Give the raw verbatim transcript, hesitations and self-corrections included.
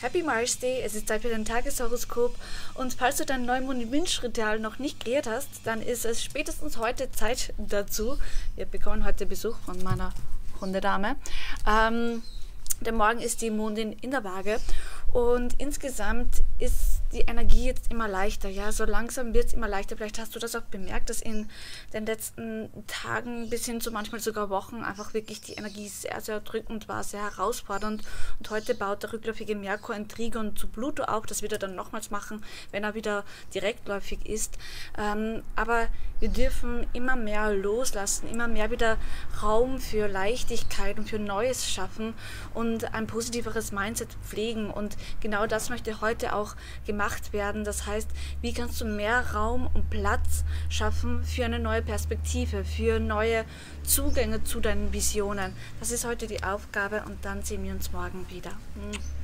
Happy Mars Day, es ist Zeit für dein Tageshoroskop und falls du dein Neumond-Wünsch-Ritual noch nicht kreiert hast, dann ist es spätestens heute Zeit dazu. Wir bekommen heute Besuch von meiner Hundedame. Ähm, denn morgen ist die Mondin in der Waage und insgesamt ist die Energie jetzt immer leichter. Ja, so langsam wird es immer leichter. Vielleicht hast du das auch bemerkt, dass in den letzten Tagen bis hin zu manchmal sogar Wochen einfach wirklich die Energie sehr, sehr drückend war, sehr herausfordernd. Und heute baut der rückläufige Merkur ein Trigon zu Pluto auf. Das wird er dann nochmals machen, wenn er wieder direktläufig ist. Ähm, aber wir dürfen immer mehr loslassen, immer mehr wieder Raum für Leichtigkeit und für Neues schaffen und ein positiveres Mindset pflegen. Und genau das möchte heute auch gemacht werden. Das heißt, wie kannst du mehr Raum und Platz schaffen für eine neue Perspektive, für neue Zugänge zu deinen Visionen. Das ist heute die Aufgabe und dann sehen wir uns morgen wieder.